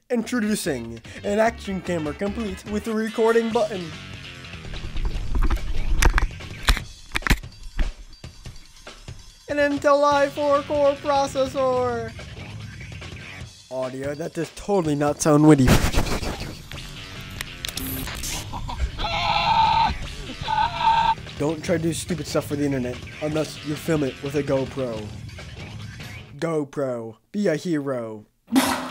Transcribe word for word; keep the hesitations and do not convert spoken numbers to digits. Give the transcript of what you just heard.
Introducing an action camera complete with a recording button. An Intel i four core processor. Audio that does totally not sound witty. Don't try to do stupid stuff for the internet unless you film it with a GoPro. GoPro, be a hero.